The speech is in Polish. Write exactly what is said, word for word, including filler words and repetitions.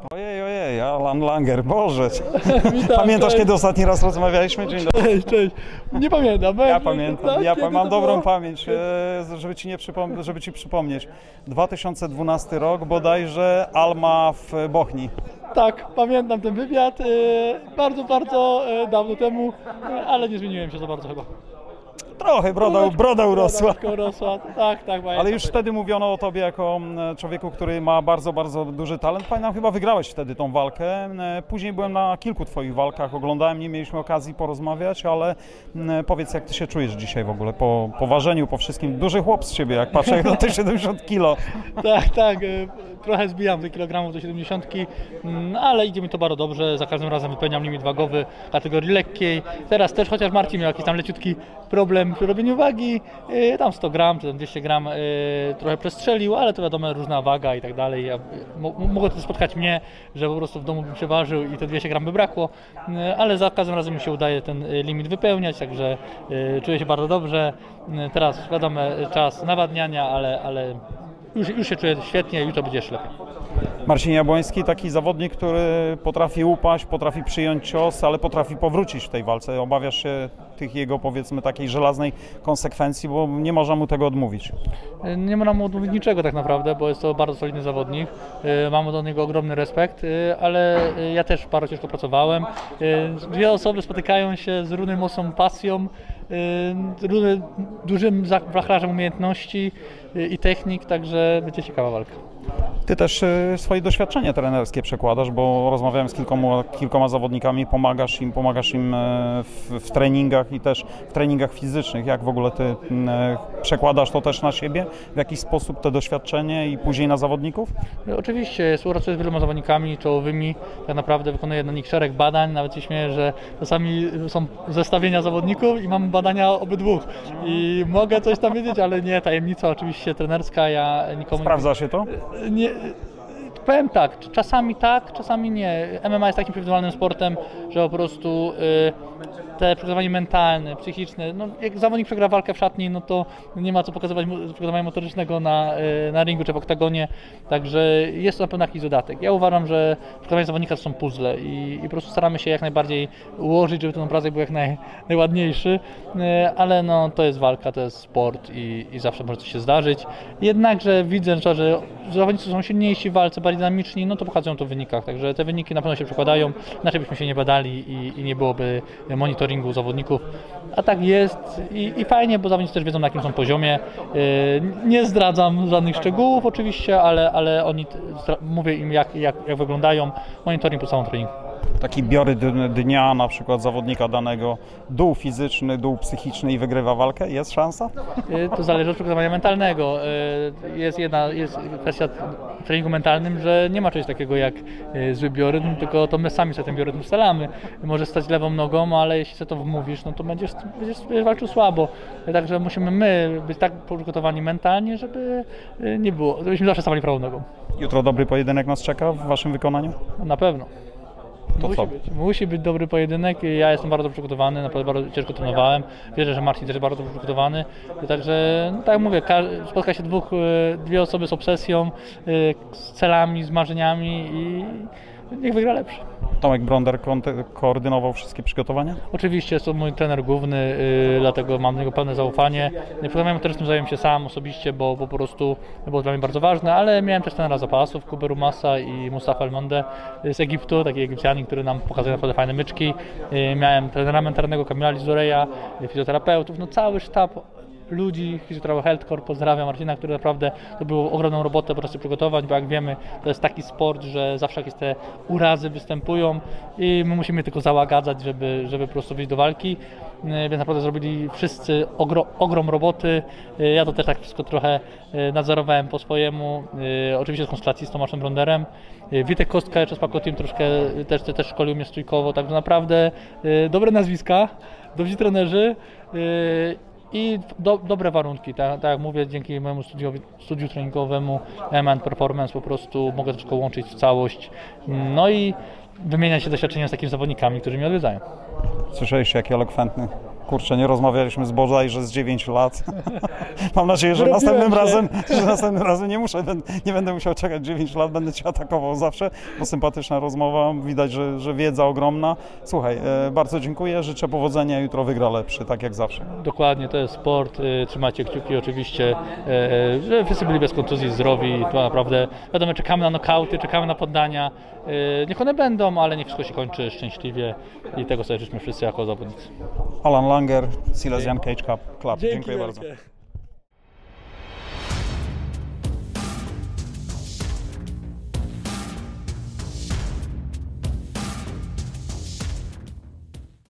Ojej, ojej, Alan Langer, Boże. Pamiętasz, cześć. Kiedy ostatni raz rozmawialiśmy? Dzień dobry. Cześć, cześć. Nie pamiętam. Ja pamiętam, tak, ja mam dobrą pamięć, żeby ci, nie przypom- żeby ci przypomnieć. dwa tysiące dwunasty rok, bodajże Alma w Bochni. Tak, pamiętam ten wywiad, bardzo, bardzo dawno temu, ale nie zmieniłem się za bardzo chyba. Trochę, broda, broda urosła. urosła. Tak, tak. Ale już wtedy mówiono o tobie jako człowieku, który ma bardzo, bardzo duży talent. Pamiętam, chyba wygrałeś wtedy tą walkę. Później byłem na kilku twoich walkach, oglądałem, nie mieliśmy okazji porozmawiać, ale powiedz, jak ty się czujesz dzisiaj w ogóle po, po ważeniu, po wszystkim. Duży chłop z ciebie, jak patrzę na te siedemdziesiąt kilo. Tak, tak. Trochę zbijam te kilogramów do siedemdziesiątki, ale idzie mi to bardzo dobrze. Za każdym razem wypełniam limit wagowy kategorii lekkiej. Teraz też, chociaż Marcin miał jakiś tam leciutki problem przy robieniu wagi, tam sto gram czy tam dwieście gram trochę przestrzelił, ale to wiadomo, różna waga i tak dalej. Ja, mogło to spotkać mnie, że po prostu w domu bym przeważył i te dwieście gram by brakło, ale za każdym razem mi się udaje ten limit wypełniać, także czuję się bardzo dobrze. Teraz wiadomo, czas nawadniania, ale, ale już, już się czuję świetnie i jutro będzie jeszcze lepiej. Marcin Jabłoński, taki zawodnik, który potrafi upaść, potrafi przyjąć cios, ale potrafi powrócić w tej walce. Obawiasz się tych jego, powiedzmy, takiej żelaznej konsekwencji, bo nie można mu tego odmówić. Nie można mu odmówić niczego tak naprawdę, bo jest to bardzo solidny zawodnik. Mamy do niego ogromny respekt, ale ja też bardzo ciężko pracowałem. Dwie osoby spotykają się z równie mocną pasją, równie dużym wachlarzem umiejętności i technik, także będzie ciekawa walka. Ty też swoje doświadczenie trenerskie przekładasz, bo rozmawiałem z kilkoma, kilkoma zawodnikami, pomagasz im, pomagasz im w, w treningach i też w treningach fizycznych. Jak w ogóle ty przekładasz to też na siebie? W jakiś sposób to doświadczenie i później na zawodników? Oczywiście, współpracuję z wieloma zawodnikami czołowymi, tak naprawdę wykonuję na nich szereg badań, nawet się śmieję, że czasami są zestawienia zawodników i mam badania obydwóch i mogę coś tam wiedzieć, ale nie, tajemnica oczywiście trenerska, ja nikomu... Sprawdza się to? Nie, powiem tak, czasami tak, czasami nie. M M A jest takim przewidywalnym sportem, że po prostu y, te przygotowanie mentalne, psychiczne, no jak zawodnik przegra walkę w szatni, no to nie ma co pokazywać przygotowania motorycznego na, y, na ringu czy w oktagonie, także jest to na pewno jakiś dodatek. Ja uważam, że przygotowanie zawodnika to są puzzle i, i po prostu staramy się jak najbardziej ułożyć, żeby ten obrazek był jak naj, najładniejszy, y, ale no to jest walka, to jest sport i, i zawsze może coś się zdarzyć. Jednakże widzę, że zawodnicy są silniejsi w walce, bardziej dynamiczni, no to pokazują to w wynikach, także te wyniki na pewno się przekładają, inaczej byśmy się nie badali i, i nie byłoby monitoringu zawodników, a tak jest i, i fajnie, bo zawodnicy też wiedzą, na jakim są poziomie. Yy, nie zdradzam żadnych szczegółów oczywiście, ale, ale oni, mówię im jak, jak, jak wyglądają, monitoring po całym treningu. Taki biory dnia na przykład zawodnika danego, dół fizyczny, dół psychiczny i wygrywa walkę? Jest szansa? To zależy od przygotowania mentalnego. Jest jedna jest kwestia w treningu mentalnym, że nie ma czegoś takiego jak zły biorytm, tylko to my sami sobie ten biorytm ustalamy. Możesz stać lewą nogą, ale jeśli sobie to wmówisz, no to będziesz, będziesz, będziesz walczył słabo. Także musimy my być tak przygotowani mentalnie, żeby nie było, żebyśmy zawsze stawali prawą nogą. Jutro dobry pojedynek nas czeka w waszym wykonaniu? Na pewno. To musi, być, musi być dobry pojedynek. Ja jestem bardzo przygotowany, naprawdę bardzo ciężko trenowałem. Wierzę, że Marcin też jest bardzo przygotowany. Także, no tak jak mówię, spotka się dwóch, dwie osoby z obsesją, z celami, z marzeniami i niech wygra lepszy. Tomek Bronder koordynował wszystkie przygotowania? Oczywiście, jest to mój trener główny, yy, dlatego mam do niego pełne zaufanie. Przygotowaniem motorycznym zająłem się sam osobiście, bo, bo po prostu było dla mnie bardzo ważne, ale miałem też trenera zapasów, Kubę Rumasa i Mustafa El-Monde z Egiptu, taki Egipcjanin, który nam pokazuje naprawdę fajne myczki. Yy, miałem trenera mentalnego Kamila Lizureja, fizjoterapeutów, no cały sztab ludzi, Fizjoterapia Healthcore, pozdrawiam Marcina, który naprawdę robił ogromną robotę po prostu przygotowań, bo jak wiemy, to jest taki sport, że zawsze jakieś te urazy występują i my musimy tylko załagadzać, żeby, żeby po prostu wyjść do walki, więc naprawdę zrobili wszyscy ogro, ogrom roboty. Ja to też tak wszystko trochę nadzorowałem po swojemu, oczywiście z konsultacji z Tomaszem Bronderem. Witek Kostka, jeszcze z Paco Team troszkę też, też szkolił mnie stójkowo, także naprawdę dobre nazwiska, dobrzy trenerzy i do, dobre warunki, tak, tak jak mówię, dzięki mojemu studiowi, studiu treningowemu M and Performance po prostu mogę troszkę łączyć w całość, no i wymieniać się doświadczeniem z takimi zawodnikami, którzy mnie odwiedzają. Słyszeliście, jaki elokwentny. Kurczę, nie rozmawialiśmy z bodajże z dziewięć lat. Mam nadzieję, że Wyrobiłem następnym się. razem, że następnym razem nie muszę, nie będę musiał czekać dziewięć lat, będę Cię atakował zawsze, bo sympatyczna rozmowa, widać, że, że wiedza ogromna. Słuchaj, e, bardzo dziękuję, życzę powodzenia, jutro wygra lepszy, tak jak zawsze. Dokładnie, to jest sport, y, trzymajcie kciuki oczywiście, y, żeby wszyscy byli bez kontuzji, zdrowi, to naprawdę, wiadomo, czekamy na nokauty, czekamy na poddania, y, niech one będą, ale niech wszystko się kończy szczęśliwie i tego sobie życzmy wszyscy jako zawodnicy. Alan Langer, Silesian Cage Club. Dziękuję Dzięki bardzo. wielkie.